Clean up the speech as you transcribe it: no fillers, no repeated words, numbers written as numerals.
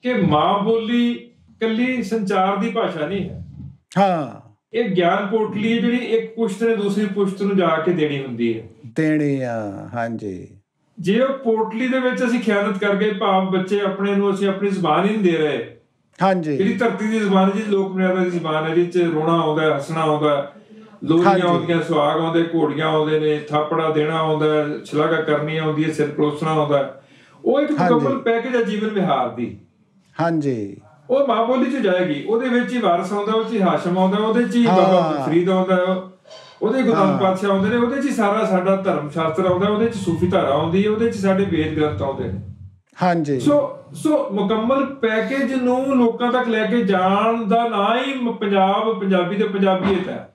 ਕਿ ਮਾਂ ਬੋਲੀ ਇਕੱਲੀ ਸੰਚਾਰ ਦੀ ਭਾਸ਼ਾ ਨਹੀਂ ਹੈ। ਹਾਂ, ਇਹ ਗਿਆਨ ਪੋਟਲੀ ਹੈ ਜਿਹੜੀ ਇੱਕ ਪੁਸ਼ਤ ਨੇ ਦੂਸਰੀ ਪੁਸ਼ਤ ਨੂੰ ਜਾ ਕੇ ਦੇਣੀ ਹੁੰਦੀ ਹੈ। ਦੇਣੀ ਆ, ਹਾਂਜੀ। ਜੇ ਉਹ ਪੋਟਲੀ ਦੇ ਵਿੱਚ ਅਸੀਂ ਖਿਆਨਤ ਕਰ ਗਏ, ਭਾਵ ਬੱਚੇ ਆਪਣੇ ਨੂੰ ਅਸੀਂ ਆਪਣੀ ਜ਼ੁਬਾਨ ਹੀ ਨਹੀਂ ਦੇ ਰਹੇ। ਹਾਂਜੀ, ਜਿਹੜੀ ਧਰਤੀ ਦੀ ਜ਼ੁਬਾਨ ਹੈ, ਲੋਕ ਮਰਿਆਦਾ ਦੀ ਜ਼ੁਬਾਨ ਹੈ, ਜਿਹਦੇ 'ਚ ਰੋਣਾ ਆਉਂਦਾ, ਹੱਸਣਾ ਆਉਂਦਾ, ਲੋਰੀਆਂ ਆਉਂਦੀਆਂ, ਸੁਹਾਗ ਆਉਂਦੇ, ਘੋੜੀਆਂ ਆਉਂਦੇ ਨੇ, ਥਾਪੜਾ ਦੇਣਾ ਆਉਂਦਾ, ਸ਼ਲਾਘਾ ਕਰਨੀ ਆਉਂਦੀ ਹੈ, ਸਿਰ ਪਲੋਸਣਾ ਆਉਂਦਾ। ਉਹ ਇੱਕ ਮੁਕੰਮਲ ਪੈਕੇਜ ਹੈ ਜੀਵਨ ਵਿਹਾਰ ਦੀ। ਹਾਂਜੀ, ਉਹ ਮਾਂ ਬੋਲੀ 'ਚ ਜਾਏਗੀ, ਉਹਦੇ ਵਿੱਚ ਹੀ ਵਾਰਸ ਆਉਂਦਾ, ਉਹਦੇ 'ਚ ਹੀ ਹਾਸ਼ਮ ਆਉਂਦਾ, ਉਹਦੇ 'ਚ ਹੀ ਬਾਬਾ ਫਰੀਦ ਆਉਂਦਾ, ਉਹਦੇ ਗੁਰਦਾਸ ਪਾਤਸ਼ਾਹ ਆਉਂਦੇ ਨੇ, ਉਹਦੇ 'ਚ ਹੀ ਸਾਰਾ ਸਾਡਾ ਧਰਮ ਸ਼ਾਸਤਰ ਆਉਂਦਾ, ਉਹਦੇ 'ਚ ਸੂਫੀ ਧਾਰਾ ਆਉਂਦੀ ਹੈ, ਉਹਦੇ 'ਚ ਸਾਡੇ ਵੇਦ ਗ੍ਰੰਥ ਆਉਂਦੇ ਨੇ। ਹਾਂਜੀ। ਸੋ ਮੁਕੰਮਲ ਪੈਕੇਜ ਨੂੰ ਲੋਕਾਂ ਤੱਕ ਲੈ ਕੇ ਜਾਣ ਦਾ ਨਾਂ ਹੀ ਪੰਜਾਬ, ਪੰਜਾਬੀ ਤੇ ਪੰਜਾਬੀਅਤ ਹੈ।